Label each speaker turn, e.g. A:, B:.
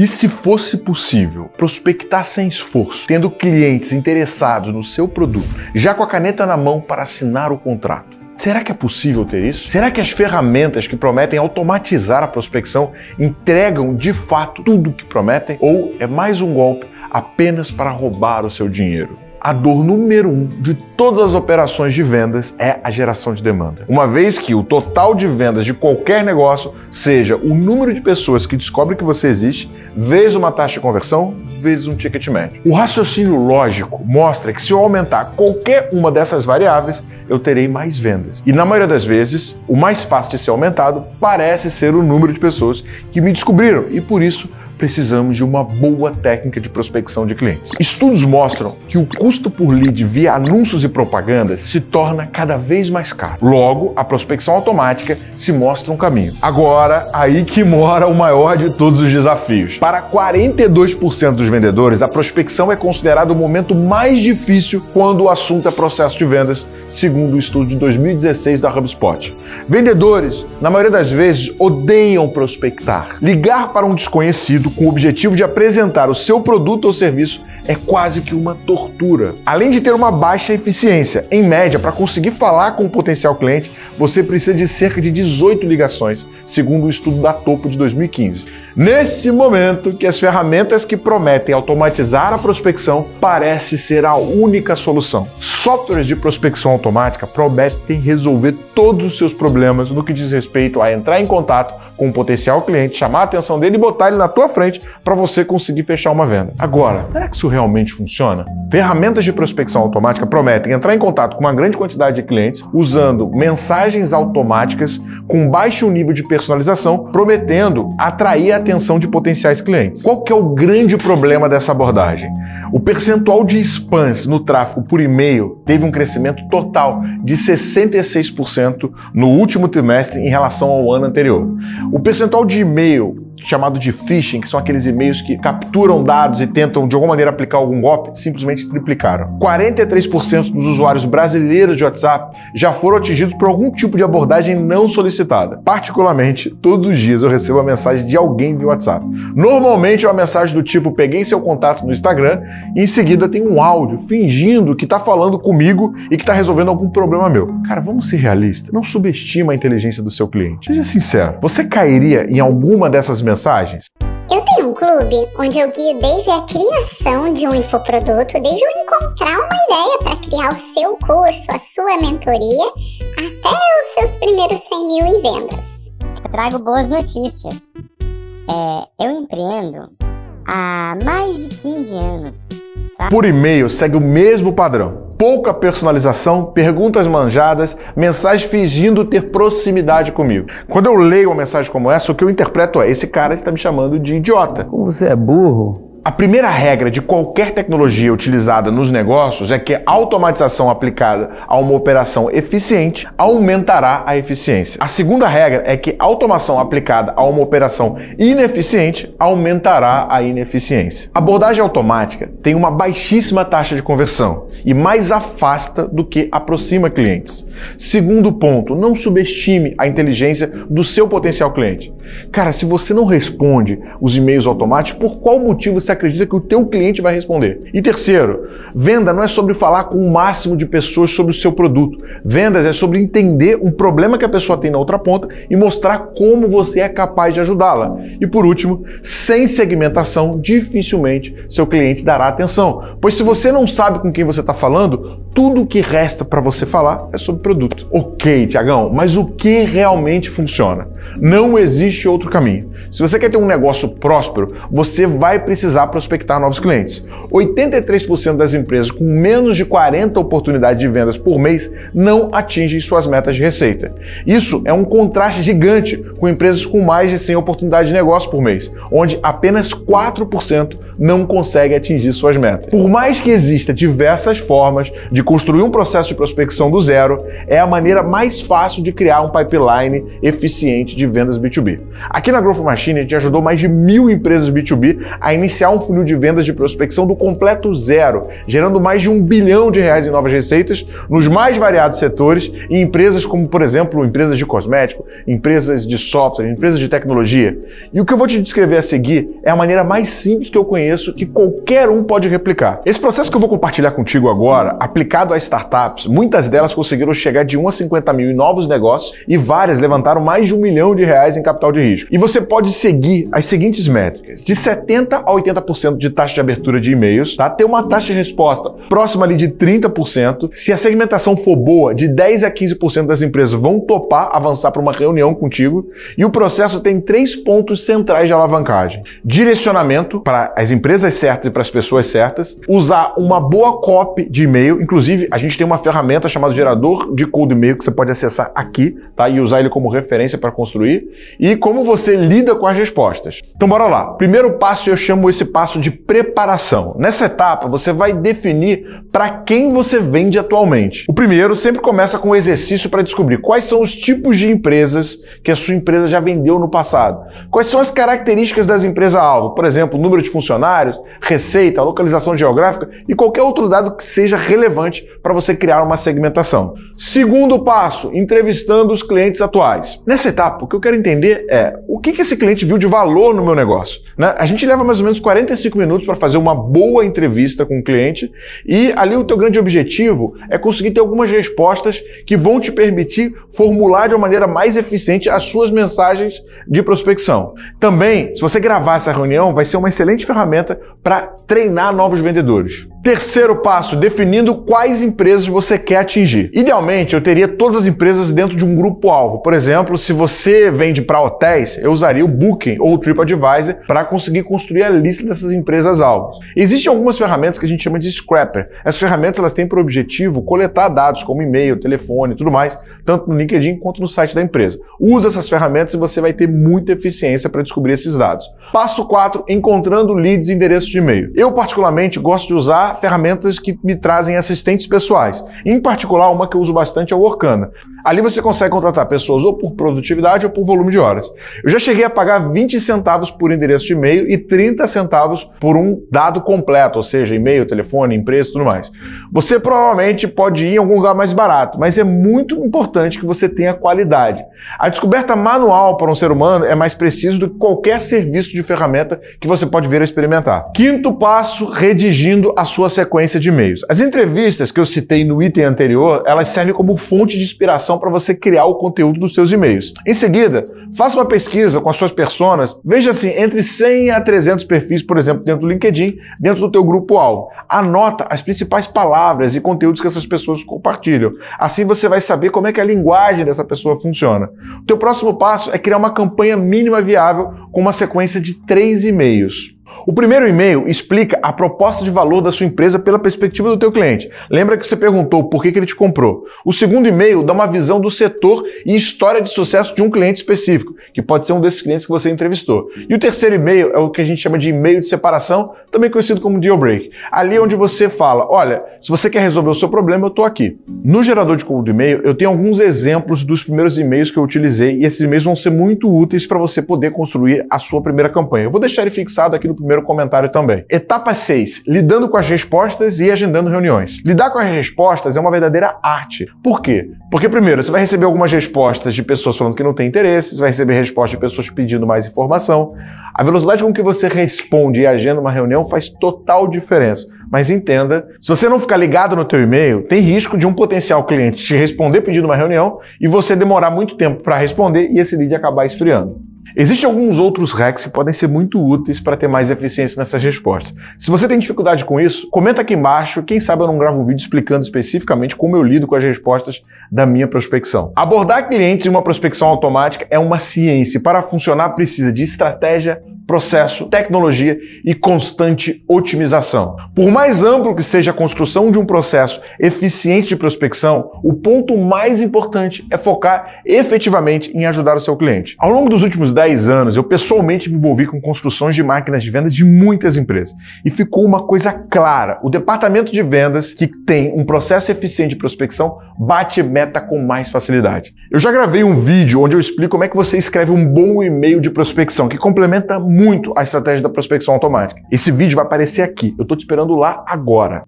A: E se fosse possível prospectar sem esforço, tendo clientes interessados no seu produto, já com a caneta na mão para assinar o contrato? Será que é possível ter isso? Será que as ferramentas que prometem automatizar a prospecção entregam de fato tudo o que prometem? Ou é mais um golpe apenas para roubar o seu dinheiro? A dor número 1 de todas as operações de vendas é a geração de demanda. Uma vez que o total de vendas de qualquer negócio seja o número de pessoas que descobrem que você existe, vezes uma taxa de conversão, vezes um ticket médio. O raciocínio lógico mostra que se eu aumentar qualquer uma dessas variáveis, eu terei mais vendas. E na maioria das vezes, o mais fácil de ser aumentado parece ser o número de pessoas que me descobriram e por isso precisamos de uma boa técnica de prospecção de clientes. Estudos mostram que o custo por lead via anúncios e propagandas se torna cada vez mais caro. Logo, a prospecção automática se mostra um caminho. Agora, aí que mora o maior de todos os desafios. Para 42% dos vendedores, a prospecção é considerada o momento mais difícil quando o assunto é processo de vendas, segundo o estudo de 2016 da HubSpot. Vendedores, na maioria das vezes, odeiam prospectar. Ligar para um desconhecido com o objetivo de apresentar o seu produto ou serviço é quase que uma tortura. Além de ter uma baixa eficiência, em média, para conseguir falar com o potencial cliente, você precisa de cerca de 18 ligações, segundo o estudo da Topo de 2015. Nesse momento que as ferramentas que prometem automatizar a prospecção parece ser a única solução. Softwares de prospecção automática prometem resolver todos os seus problemas no que diz respeito a entrar em contato com um potencial cliente, chamar a atenção dele e botar ele na tua frente para você conseguir fechar uma venda. Agora, será que isso realmente funciona? Ferramentas de prospecção automática prometem entrar em contato com uma grande quantidade de clientes usando mensagens automáticas com baixo nível de personalização, prometendo atrair a atenção de potenciais clientes. Qual que é o grande problema dessa abordagem? O percentual de spams no tráfego por e-mail teve um crescimento total de 66% no último trimestre em relação ao ano anterior. O percentual de e-mail chamado de phishing, que são aqueles e-mails que capturam dados e tentam de alguma maneira aplicar algum golpe, simplesmente triplicaram. 43% dos usuários brasileiros de WhatsApp já foram atingidos por algum tipo de abordagem não solicitada. Particularmente, todos os dias eu recebo a mensagem de alguém via WhatsApp. Normalmente é uma mensagem do tipo: peguei seu contato no Instagram, e em seguida tem um áudio fingindo que está falando comigo e que está resolvendo algum problema meu. Cara, vamos ser realistas. Não subestima a inteligência do seu cliente. Seja sincero, você cairia em alguma dessas mensagens?
B: Eu tenho um clube onde eu guio desde a criação de um infoproduto, desde eu encontrar uma ideia para criar o seu curso, a sua mentoria, até os seus primeiros 100 mil em vendas.
C: Eu trago boas notícias. Eu empreendo há mais de 15 anos. Sabe?
A: Por e-mail segue o mesmo padrão. Pouca personalização, perguntas manjadas, mensagem fingindo ter proximidade comigo. Quando eu leio uma mensagem como essa, o que eu interpreto é: esse cara está me chamando de idiota.
D: Como você é burro?
A: A primeira regra de qualquer tecnologia utilizada nos negócios é que a automatização aplicada a uma operação eficiente aumentará a eficiência. A segunda regra é que a automação aplicada a uma operação ineficiente aumentará a ineficiência. A abordagem automática tem uma baixíssima taxa de conversão e mais afasta do que aproxima clientes. Segundo ponto, não subestime a inteligência do seu potencial cliente. Cara, se você não responde os e-mails automáticos, por qual motivo você acredita que o teu cliente vai responder? E terceiro, venda não é sobre falar com o máximo de pessoas sobre o seu produto. Vendas é sobre entender um problema que a pessoa tem na outra ponta e mostrar como você é capaz de ajudá-la. E por último, sem segmentação, dificilmente seu cliente dará atenção. Pois se você não sabe com quem você está falando, tudo o que resta para você falar é sobre produto. Ok, Tiagão, mas o que realmente funciona? Não existe outro caminho. Se você quer ter um negócio próspero, você vai precisar prospectar novos clientes. 83% das empresas com menos de 40 oportunidades de vendas por mês não atingem suas metas de receita. Isso é um contraste gigante com empresas com mais de 100 oportunidades de negócio por mês, onde apenas 4% não conseguem atingir suas metas. Por mais que exista diversas formas de construir um processo de prospecção do zero, é a maneira mais fácil de criar um pipeline eficiente eficiente de vendas B2B. Aqui na Growth Machine, a gente ajudou mais de 1000 empresas B2B a iniciar um funil de vendas de prospecção do completo zero, gerando mais de R$1 bilhão em novas receitas nos mais variados setores em empresas como, por exemplo, empresas de cosmético, empresas de software, empresas de tecnologia. E o que eu vou te descrever a seguir é a maneira mais simples que eu conheço que qualquer um pode replicar. Esse processo que eu vou compartilhar contigo agora, aplicado a startups, muitas delas conseguiram chegar de 1 a 50 mil em novos negócios e várias levantaram mais de R$1 milhão em capital de risco. E você pode seguir as seguintes métricas: de 70% a 80% de taxa de abertura de e-mails, tá? Ter uma taxa de resposta próxima ali de 30%. Se a segmentação for boa, de 10 a 15% das empresas vão topar avançar para uma reunião contigo. E o processo tem 3 pontos centrais de alavancagem: direcionamento para as empresas certas e para as pessoas certas, usar uma boa copy de e-mail. Inclusive, a gente tem uma ferramenta chamada gerador de cold e-mail que você pode acessar aqui, tá? E usar ele como referência para construir. E como você lida com as respostas. Então bora lá. Primeiro passo, eu chamo esse passo de preparação. Nessa etapa, você vai definir para quem você vende atualmente. O primeiro sempre começa com um exercício para descobrir quais são os tipos de empresas que a sua empresa já vendeu no passado. Quais são as características das empresas-alvo, por exemplo, número de funcionários, receita, localização geográfica e qualquer outro dado que seja relevante para você criar uma segmentação. Segundo passo, entrevistando os clientes atuais. Nessa etapa, o que eu quero entender é o que esse cliente viu de valor no meu negócio, né? A gente leva mais ou menos 45 minutos para fazer uma boa entrevista com o cliente e ali o teu grande objetivo é conseguir ter algumas respostas que vão te permitir formular de uma maneira mais eficiente as suas mensagens de prospecção. Também, se você gravar essa reunião, vai ser uma excelente ferramenta para treinar novos vendedores. Terceiro passo, definindo quais empresas você quer atingir. Idealmente, eu teria todas as empresas dentro de um grupo-alvo. Por exemplo, se você vende para hotéis, eu usaria o Booking ou o TripAdvisor para conseguir construir a lista dessas empresas-alvos. Existem algumas ferramentas que a gente chama de Scrapper. Essas ferramentas elas têm por objetivo coletar dados como e-mail, telefone e tudo mais, tanto no LinkedIn quanto no site da empresa. Usa essas ferramentas e você vai ter muita eficiência para descobrir esses dados. Passo 4, encontrando leads e endereços de e-mail. Eu, particularmente, gosto de usar ferramentas que me trazem assistentes pessoais. Em particular, uma que eu uso bastante é o Workana. Ali você consegue contratar pessoas ou por produtividade ou por volume de horas. Eu já cheguei a pagar 20 centavos por endereço de e-mail e 30 centavos por um dado completo, ou seja, e-mail, telefone, empresa e tudo mais. Você provavelmente pode ir em algum lugar mais barato, mas é muito importante que você tenha qualidade. A descoberta manual para um ser humano é mais preciso do que qualquer serviço de ferramenta que você pode vir a experimentar. Quinto passo, redigindo a sua sequência de e-mails. As entrevistas que eu citei no item anterior, elas servem como fonte de inspiração para você criar o conteúdo dos seus e-mails. Em seguida, faça uma pesquisa com as suas personas, veja assim, entre 100 a 300 perfis, por exemplo, dentro do LinkedIn, dentro do teu grupo-alvo. Anota as principais palavras e conteúdos que essas pessoas compartilham. Assim você vai saber como é que a linguagem dessa pessoa funciona. O teu próximo passo é criar uma campanha mínima viável com uma sequência de 3 e-mails. O primeiro e-mail explica a proposta de valor da sua empresa pela perspectiva do teu cliente. Lembra que você perguntou por que ele te comprou. O segundo e-mail dá uma visão do setor e história de sucesso de um cliente específico, que pode ser um desses clientes que você entrevistou. E o terceiro e-mail é o que a gente chama de e-mail de separação, também conhecido como deal break. Ali onde você fala, olha, se você quer resolver o seu problema, eu estou aqui. No gerador de cold e-mail, eu tenho alguns exemplos dos primeiros e-mails que eu utilizei e esses e-mails vão ser muito úteis para você poder construir a sua primeira campanha. Eu vou deixar ele fixado aqui no primeiro comentário também. Etapa 6. Lidando com as respostas e agendando reuniões. Lidar com as respostas é uma verdadeira arte. Por quê? Porque, primeiro, você vai receber algumas respostas de pessoas falando que não tem interesse, você vai receber respostas de pessoas pedindo mais informação. A velocidade com que você responde e agenda uma reunião faz total diferença. Mas entenda, se você não ficar ligado no teu e-mail, tem risco de um potencial cliente te responder pedindo uma reunião e você demorar muito tempo para responder e esse lead acabar esfriando. Existem alguns outros hacks que podem ser muito úteis para ter mais eficiência nessas respostas. Se você tem dificuldade com isso, comenta aqui embaixo, quem sabe eu não gravo um vídeo explicando especificamente como eu lido com as respostas da minha prospecção. Abordar clientes em uma prospecção automática é uma ciência e para funcionar precisa de estratégia, processo, tecnologia e constante otimização. Por mais amplo que seja a construção de um processo eficiente de prospecção, o ponto mais importante é focar efetivamente em ajudar o seu cliente. Ao longo dos últimos 10 anos, eu pessoalmente me envolvi com construções de máquinas de vendas de muitas empresas. E ficou uma coisa clara, o departamento de vendas que tem um processo eficiente de prospecção bate meta com mais facilidade. Eu já gravei um vídeo onde eu explico como é que você escreve um bom e-mail de prospecção, que complementa muito a estratégia da prospecção automática. Esse vídeo vai aparecer aqui, eu tô te esperando lá agora.